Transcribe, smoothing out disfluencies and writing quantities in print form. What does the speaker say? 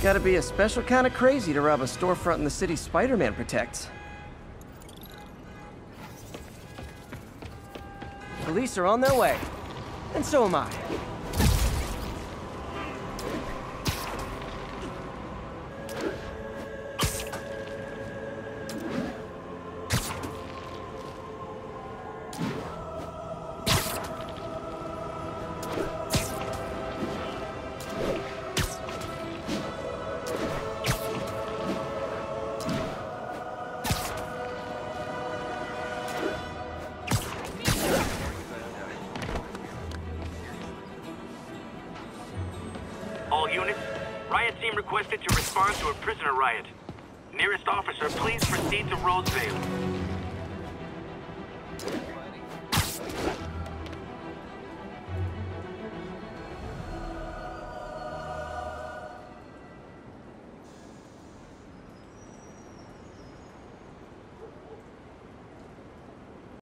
gotta be a special kind of crazy to rob a storefront in the city Spider-Man protects. Police are on their way. And so am I. All units, riot team requested to respond to a prisoner riot. Nearest officer, please proceed to Rosevale.